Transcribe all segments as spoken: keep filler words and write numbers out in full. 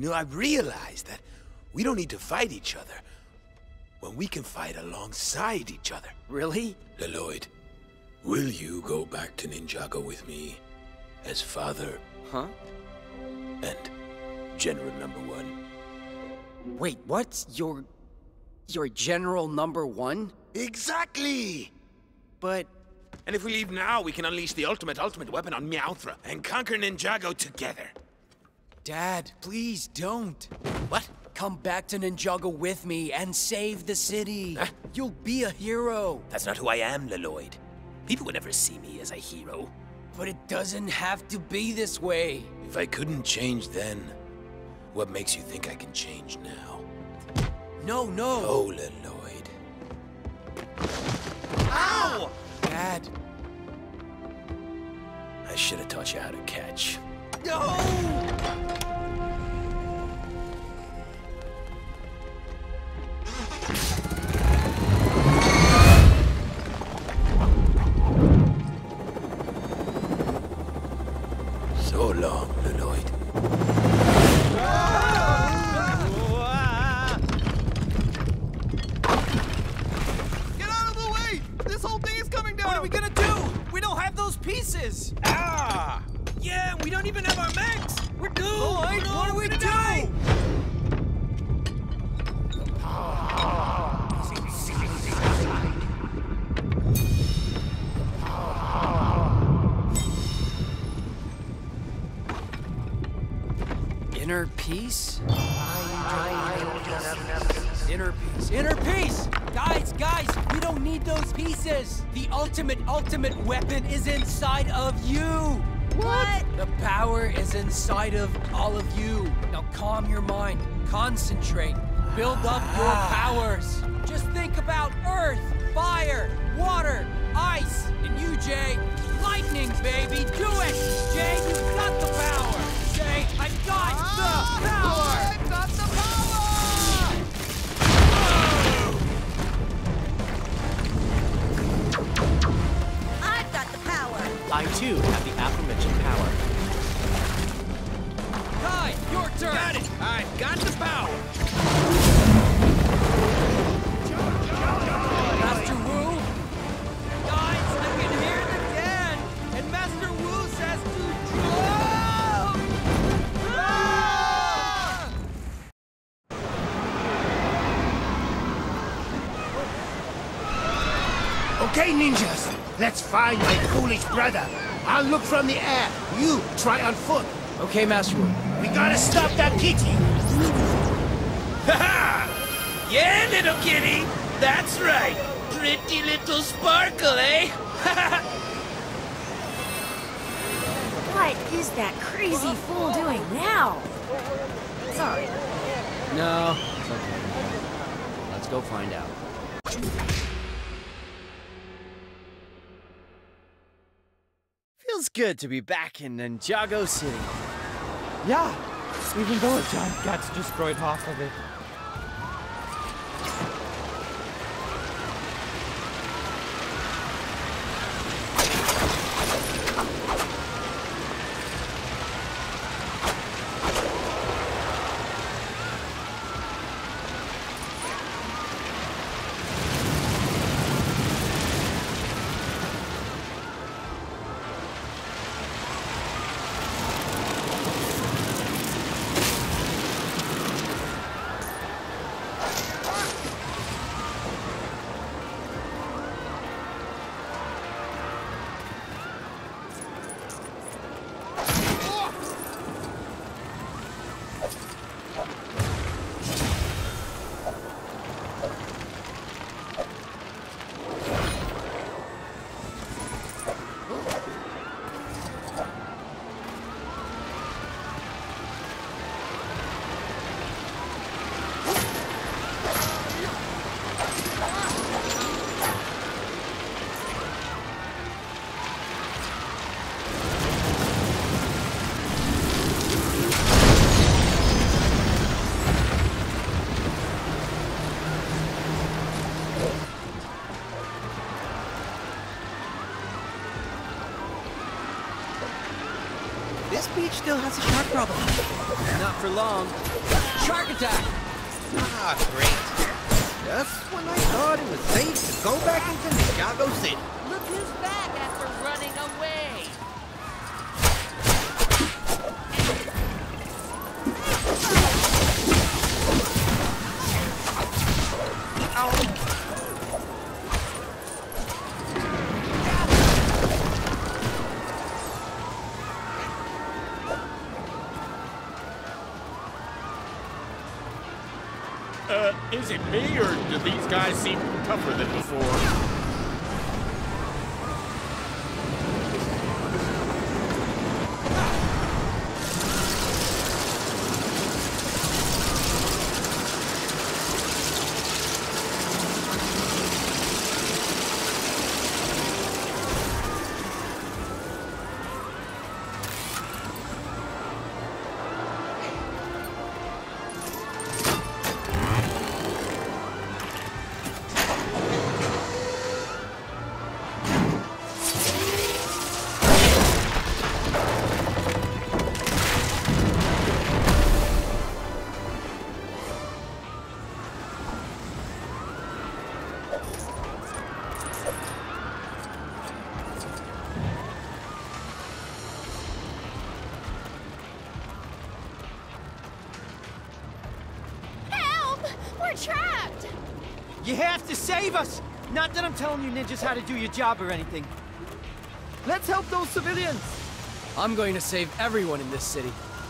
You know, I've realized that we don't need to fight each other when we can fight alongside each other. Really? Leloid, will you go back to Ninjago with me as father? Huh? And General Number One? Wait, what? You're... you're General Number One? Exactly! But... And if we leave now, we can unleash the ultimate ultimate weapon on Meowthra and conquer Ninjago together. Dad, please don't. What? Come back to Ninjago with me and save the city. Huh? You'll be a hero. That's not who I am, Leloid. People would never see me as a hero. But it doesn't have to be this way. If I couldn't change then, what makes you think I can change now? No, no. Oh, Leloid. Ow! Dad. I should have taught you how to catch. No! So long, Leloid. Get out of the way! This whole thing is coming down! What are we gonna do? We don't have those pieces! Ah! Yeah, we don't even have our mechs! We're doomed! Lloyd, Oh, no, what do we we're do? gonna die! Inner peace? Inner peace. Inner peace! Guys, guys, we don't need those pieces! The ultimate, ultimate weapon is inside of you! What? The power is inside of all of you. Now calm your mind, concentrate, build up your powers. Just think about earth, fire, water, ice, and you, Jay, lightning, baby, do it! Jay, you've got the power! Jay, I've got the power! I've got the power! I've got the power. I too have the aforementioned power. Kai, your turn! Got it! I've got the power! Master Wu? Guys, I can hear the den! And Master Wu says to jump! Ah! Okay, ninjas, let's find my foolish brother. I'll look from the air. You try on foot. Okay, Master Wu. We gotta stop that kitty. Ha-ha! Yeah, little kitty! That's right! Pretty little sparkle, eh? What is that crazy fool doing now? Sorry. No, it's okay. Let's go find out. Feels good to be back in Ninjago City. Yeah, even though a giant cat's destroyed half of it. This beach still has a shark problem. Not for long. Shark attack! Ah, great. Just when I thought it was safe to go back into Ninjago City. Look who's back after running away. Uh, is it me, or do these guys seem tougher than before? Trapped! You have to save us! Not that I'm telling you ninjas how to do your job or anything. Let's help those civilians! I'm going to save everyone in this city.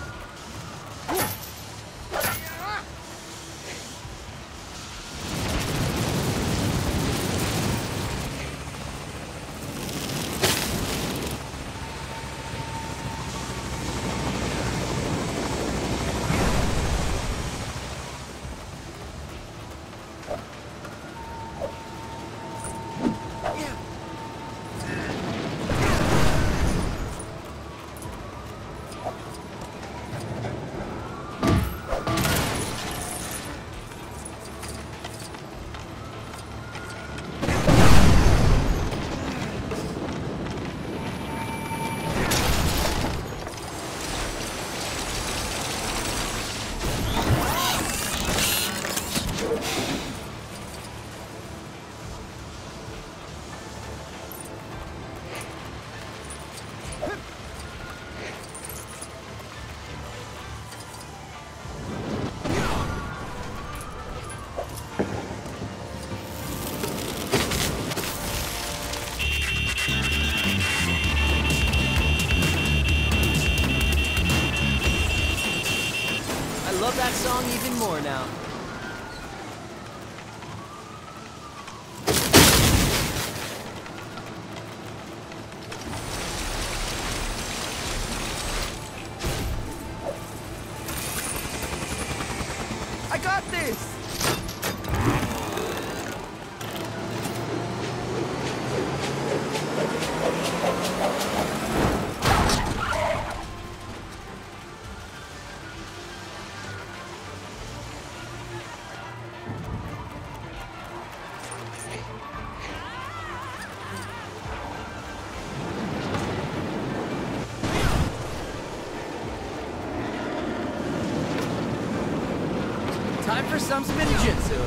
I love that song even more now. I got this! Time for some spinjitzu.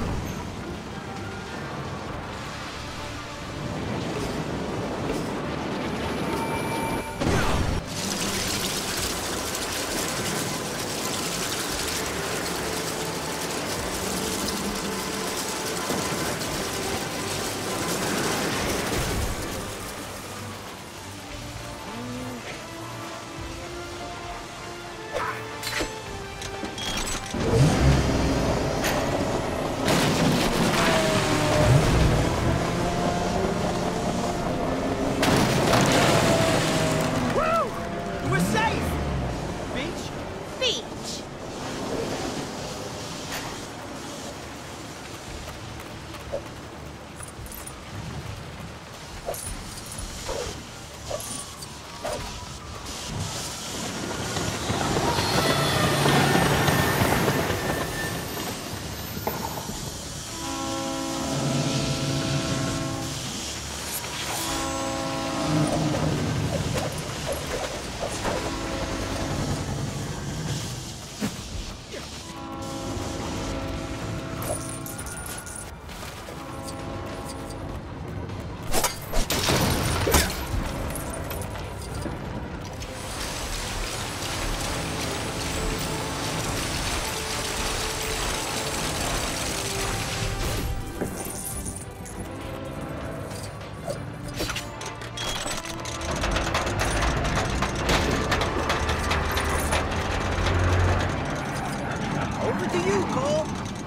Over to you, Cole.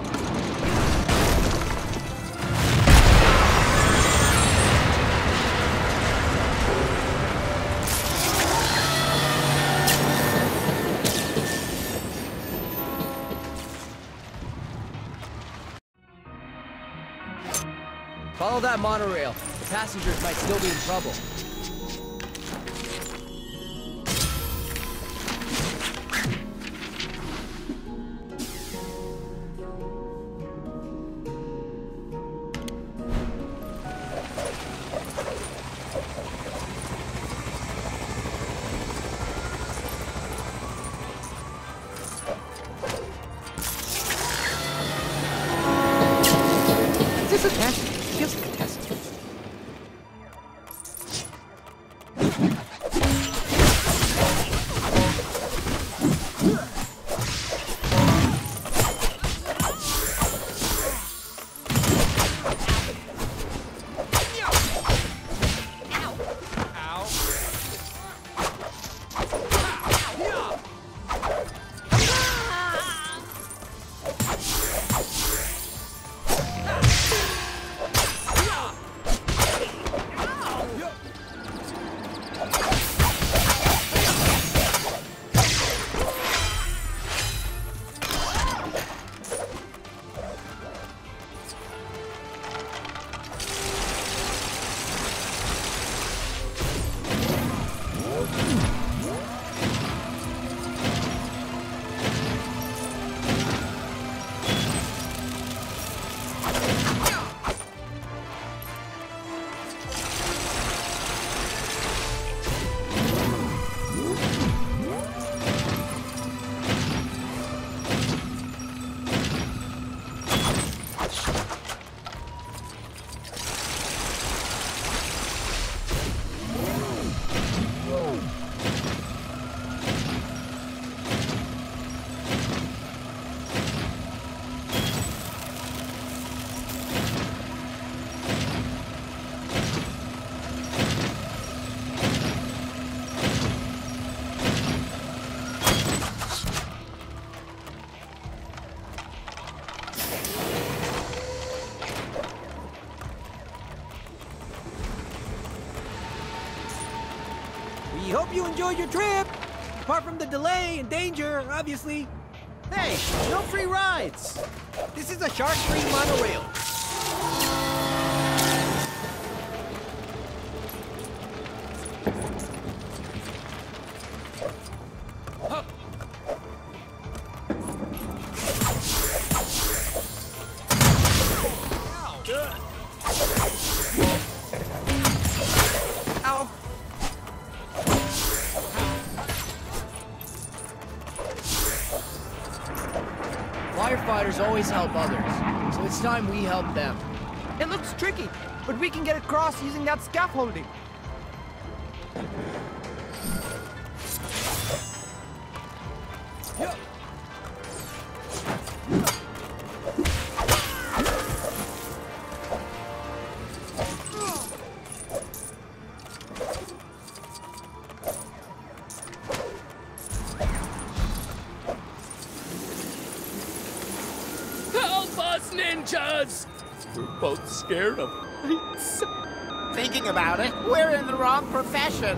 Follow that monorail. The passengers might still be in trouble. Is this a test? Feels like a test. We hope you enjoyed your trip. Apart from the delay and danger, obviously. Hey, no free rides. This is a shark-free monorail. Firefighters always help others, so it's time we help them. It looks tricky, but we can get across using that scaffolding. Ninjas! We're both scared of heights. Thinking about it, we're in the wrong profession.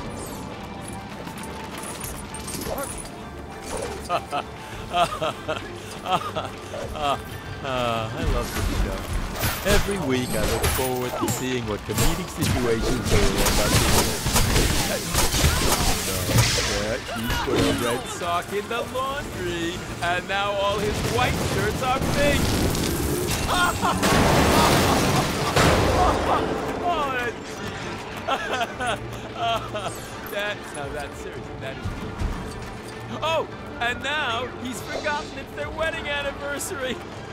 Uh, I love this show. Every week I look forward to seeing what comedic situations they will end up in. Yeah, he put a red sock in the laundry, and now all his white shirts are pink. Oh, that's genius. that, now that's serious. That is cool. Oh, and now he's forgotten it's their wedding anniversary.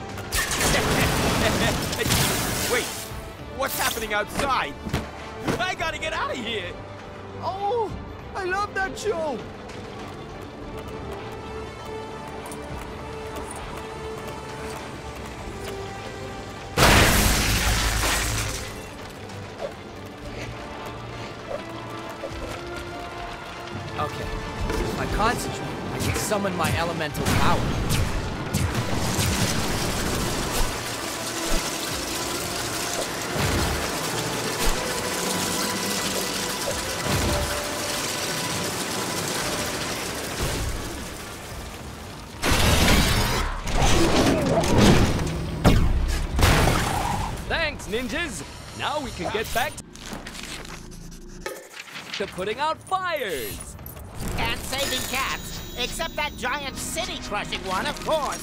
Wait, what's happening outside? I gotta get out of here. Oh, I love that show. Okay, if I concentrate, I can summon my elemental power. ninjas. Now we can get back to putting out fires. And saving cats. Except that giant city-crushing one, of course.